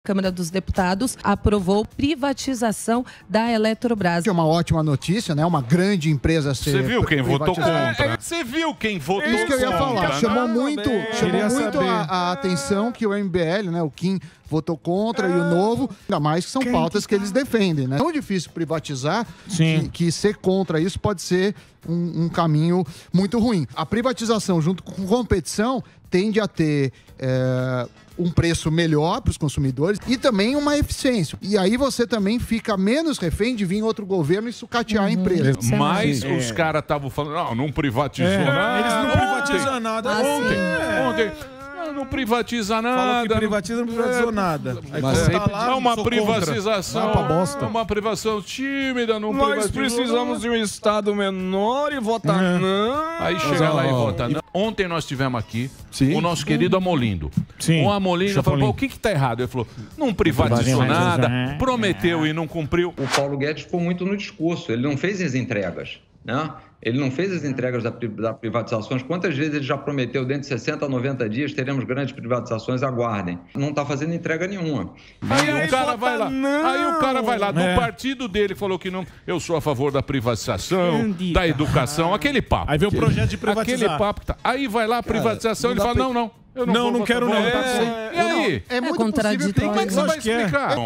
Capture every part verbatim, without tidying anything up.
Câmara dos Deputados aprovou privatização da Eletrobras. É uma ótima notícia, né? Uma grande empresa ser Você viu quem votou privatizada. contra? Você viu quem votou contra? Isso que eu ia falar. né? Chamou muito, chamou muito saber. a, a atenção que o M B L, né? O Kim votou contra e o Novo, ainda mais que são pautas que eles defendem, né? É tão difícil privatizar que, que ser contra isso pode ser um, um caminho muito ruim. A privatização junto com competição tende a ter é, um preço melhor para os consumidores e também uma eficiência. E aí você também fica menos refém de vir outro governo e sucatear a empresa. Mas É. os caras estavam falando, não, não privatizou É, nada. eles não privatizam Ontem, nada. Ah, Ontem, É. ontem. Não, não privatiza nada. Falou que privatiza, não privatizou nada. Aí Mas quando sempre- tá lá, É uma sou privatização. contra. Vai pra bosta. É uma privatização tímida, não Nós privatizou precisamos de um Estado menor e votar É. não. Aí chega lá e vota. Não. Ontem nós tivemos aqui Sim. o nosso querido Amolindo. Sim. O Amolindo falou, Chapolin. pô, o que que tá errado? Ele falou, não privatizou Privatizou nada, nada. prometeu e não cumpriu. O Paulo Guedes ficou muito no discurso, ele não fez as entregas, né? Ele não fez as entregas da, pri- da privatizações. Quantas vezes ele já prometeu, dentro de sessenta a noventa dias, teremos grandes privatizações, aguardem. Não está fazendo entrega nenhuma. Aí, Aí o cara vota vai lá. não. Aí o cara vai lá do É. partido dele falou que não. Eu sou a favor da privatização, Candidato. da educação, aquele papo. Aí vem o projeto de privatizar. Aquele papo que tá. Aí vai lá a privatização, ele não dá fala: pra- não, não. Eu não, Não, vou não votar, quero vou não. votar É, sim. E aí? É muito contraditório. possível Como é que você vai Lógico que é. explicar?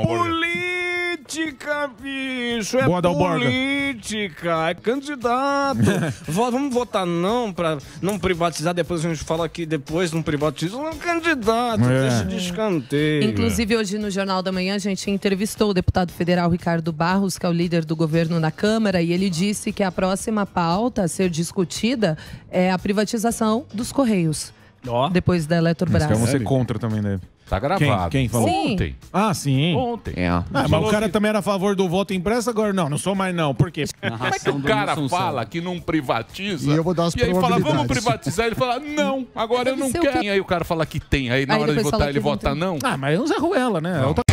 Política, bicho, é Boa, Adalborga. política, é candidato. Vo- Vamos votar não pra não privatizar, depois a gente fala que depois não privatiza. Não é candidato, É. deixa de escanteio. Inclusive, hoje no Jornal da Manhã, a gente entrevistou o deputado federal Ricardo Barros, que é o líder do governo na Câmara, e ele disse que a próxima pauta a ser discutida é a privatização dos Correios, Ó. depois da Eletrobras. Mas você contra também, né? Tá gravado. Quem- quem falou? Sim. Ontem. Ah, sim. Ontem. É. Ah, mas Falou o cara que- também era a favor do voto impresso, agora não, não sou mais não. Por quê? Como é que o cara fala que não privatiza? E eu vou dar as E aí fala, vamos probabilidades. privatizar. Ele fala, não, agora eu Deve não ser o quero. quê? E aí o cara fala que tem. Aí na Aí hora de depois votar fala ele que não vota tem. não. Ah, mas é um Zé Ruela, né? É outra